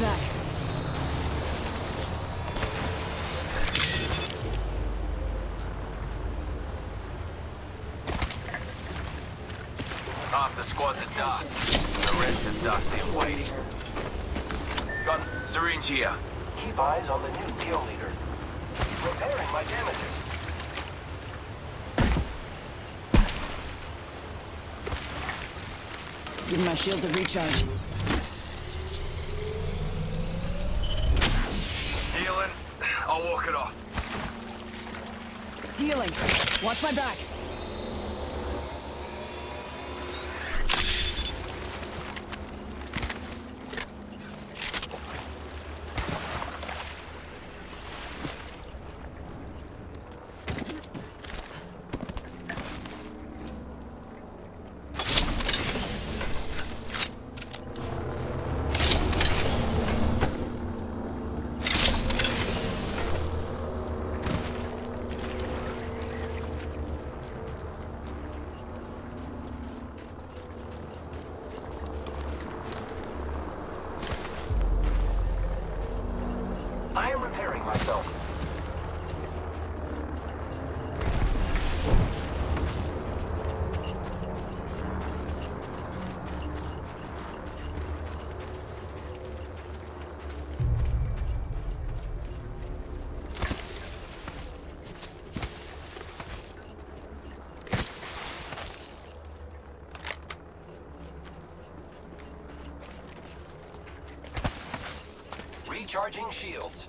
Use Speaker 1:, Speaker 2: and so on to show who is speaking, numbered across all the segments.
Speaker 1: back.
Speaker 2: Half the squad's at dust. The rest are dusty and waiting. Got syringe here.
Speaker 3: Keep eyes on the new kill leader. Repairing my damages.
Speaker 1: Give my shields a recharge.
Speaker 2: Healing. I'll walk it off.
Speaker 1: Healing. Watch my back.
Speaker 3: I am repairing myself. Recharging shields.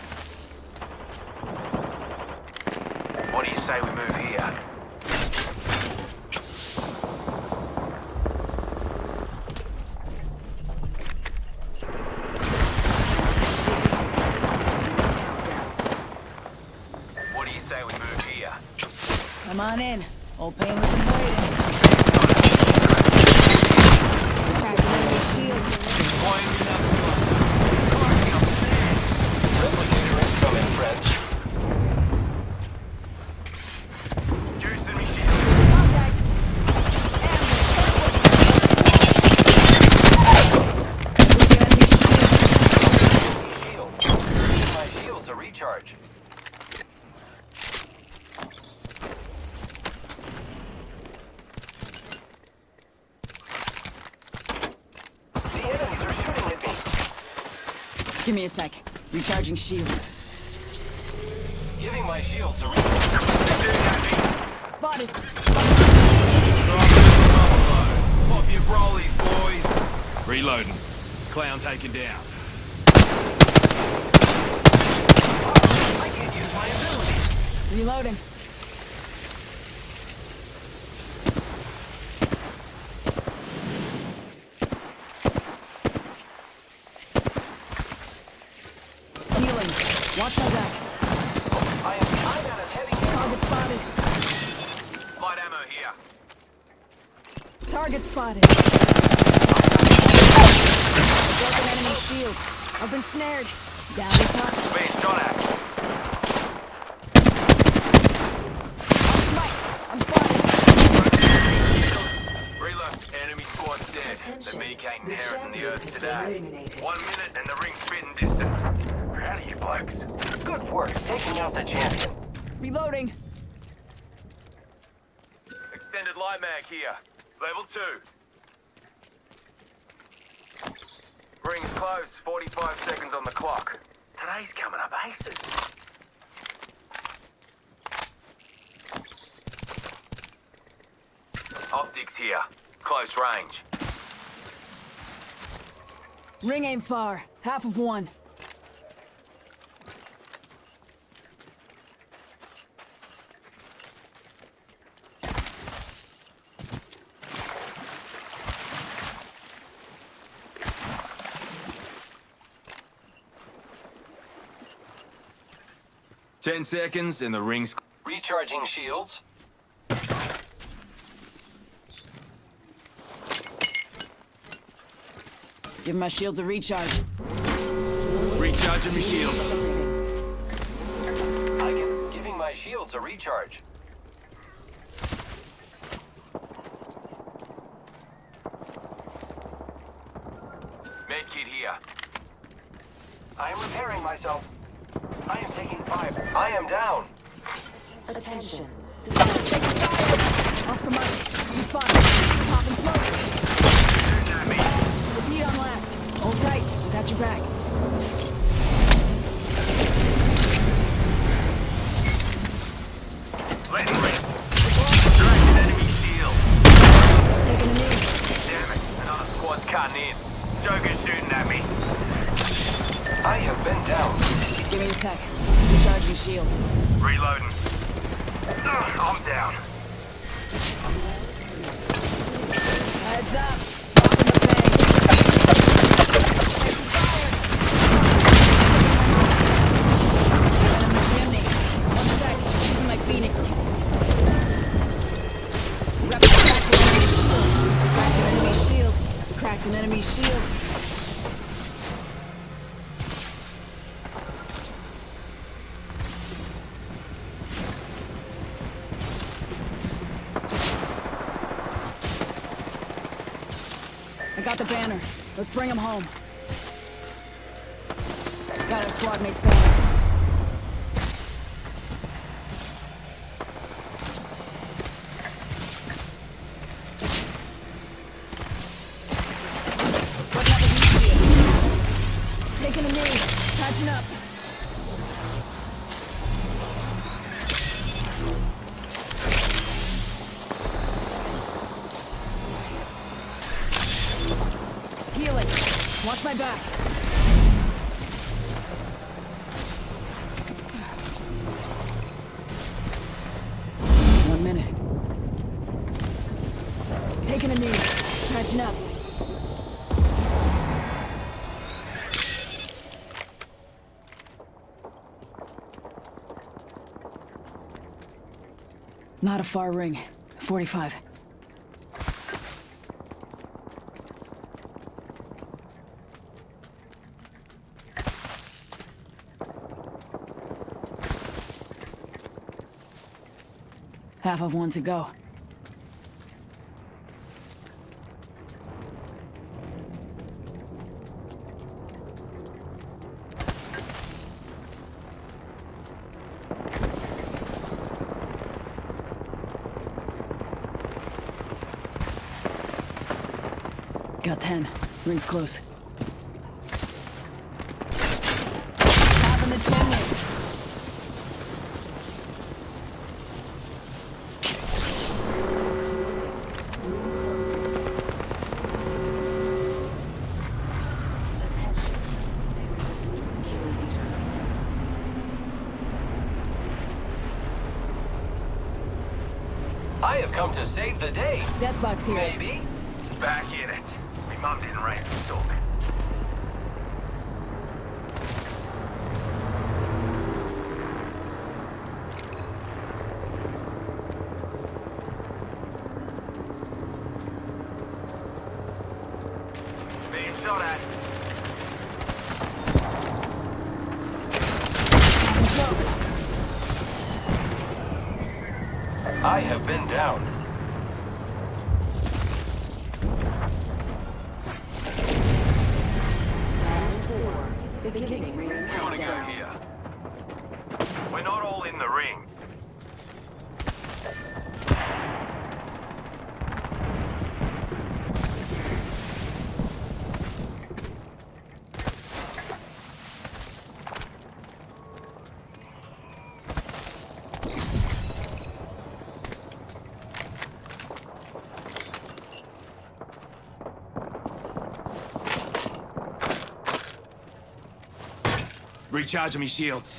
Speaker 2: What do you say we move here? What do you say we move here?
Speaker 1: Come on in. Old painless and waiting. Cracked an enemy shield.
Speaker 3: Replicator incoming, friends.
Speaker 2: Juicing me shield.
Speaker 1: Contact.
Speaker 3: Shield. My shields a recharge. The enemies are shooting at me.
Speaker 1: Give me a sec. Recharging shields.
Speaker 3: Giving my shields a recharge.
Speaker 1: Spotted.
Speaker 2: Pop your brolies, boys. Reloading. Clown taken down.
Speaker 3: I can't use my abilities.
Speaker 1: Reloading. Healing. Watch my back.
Speaker 3: I'm out of heavy ammo.
Speaker 1: Target spotted.
Speaker 2: Light ammo here.
Speaker 1: Target spotted. Broken enemy shield. I've been snared. Down the top.
Speaker 2: Being shot at.
Speaker 1: I'm spotted.
Speaker 2: Reload. Enemy squad's dead. The meek ain't inheriting the earth today. 1 minute and the ring's spitting distance. Proud of you blokes.
Speaker 3: Good work taking out the champion.
Speaker 1: Reloading.
Speaker 2: Extended light mag here. Level 2. Ring's close. 45 seconds on the clock. Today's coming up aces. Optics here. Close range.
Speaker 1: Ring ain't far. Half of one.
Speaker 2: Ten seconds and the ring's...
Speaker 3: Recharging shields.
Speaker 1: Give my shields a recharge.
Speaker 2: Recharging my shields.
Speaker 3: Giving my shields a recharge.
Speaker 2: Medkit here.
Speaker 3: I am repairing myself. I am taking fire. I am down.
Speaker 4: Attention.
Speaker 1: Oscar Mike, you spot. Pop and smoke.
Speaker 2: Shooting at me.
Speaker 1: Repeat on last. Hold tight. Got your back.
Speaker 2: Letting rip. Cracking enemy shield.
Speaker 1: Taking a knee.
Speaker 2: Damn it. Another squad's cutting in. Joker's shooting at me.
Speaker 3: I have been down.
Speaker 1: Give me a sec. Recharging shields.
Speaker 2: Reloading. I'm down.
Speaker 1: Heads up. Popping the Enemy chimney. 1 sec. Using my Phoenix kit. Cracked an enemy shield. Cracked an enemy shield. I got the banner. Let's bring him home. Got our squad mate's banner. Putting up a heat shield. Taking a knee. Patching up. Healing. Watch my back. One minute. Taking a knee. Patching up. Not a far ring. 45. Half of one to go. Got 10. Ring's close. Top in the chimney.
Speaker 3: I have come to save the day.
Speaker 1: Deathbox here.
Speaker 3: Maybe.
Speaker 2: Back in it. My mum didn't raise me talk. Being shot at.
Speaker 3: I have been down.
Speaker 4: Beginning ring
Speaker 2: We ought to go
Speaker 4: countdown.
Speaker 2: here. We're not all in the ring. Recharging me shields.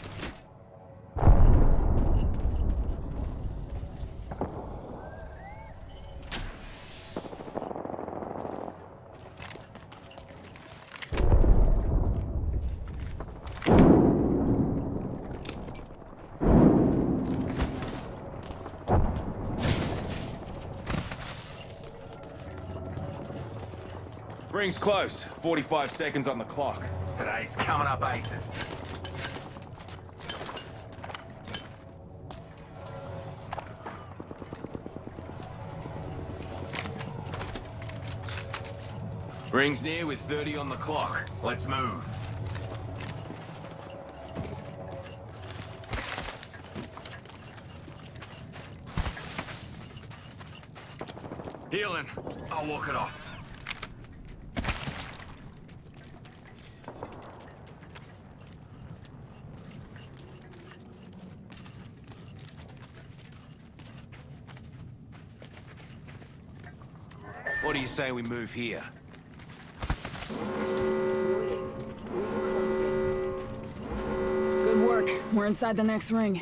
Speaker 5: Ring's close. 45 seconds on the clock.
Speaker 2: Today's coming up aces.
Speaker 5: Ring's near with 30 on the clock.
Speaker 2: Let's move. Healing. I'll walk it off.
Speaker 5: What do you say we move here?
Speaker 1: Good work. We're inside the next ring.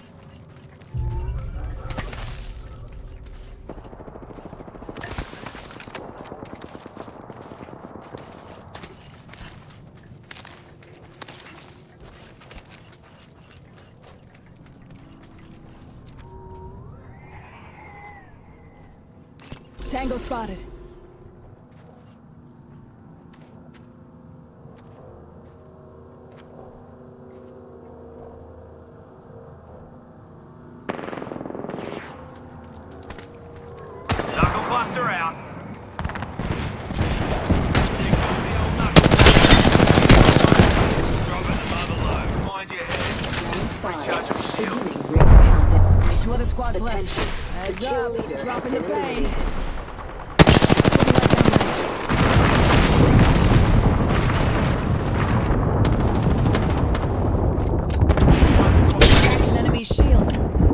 Speaker 1: Tango spotted.
Speaker 2: Knuckle cluster out. Dropping the mother low. Mind your head. Recharge your shields.
Speaker 1: Two other squads left.
Speaker 4: Attention.
Speaker 1: Heads
Speaker 4: The kill
Speaker 1: up.
Speaker 4: leader has
Speaker 1: Dropping the
Speaker 4: been
Speaker 1: pain.
Speaker 4: eliminated.
Speaker 1: An enemy shield.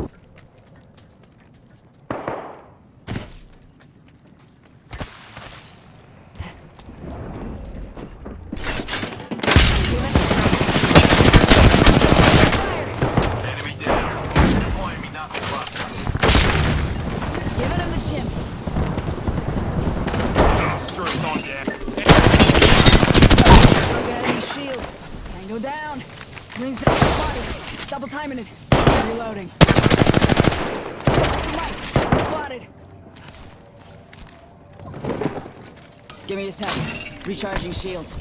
Speaker 2: Enemy down. Deploying me knuckle cluster.
Speaker 1: Giving him the chimp.
Speaker 2: Straight on deck.
Speaker 1: Okay, enemy shield. Tango down. Rings down spotted. Double timing it. Reloading. Spotted. Give me a sec. Recharging shields.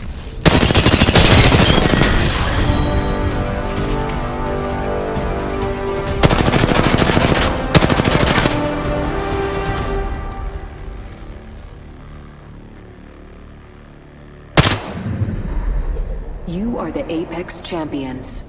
Speaker 4: You are the Apex Champions.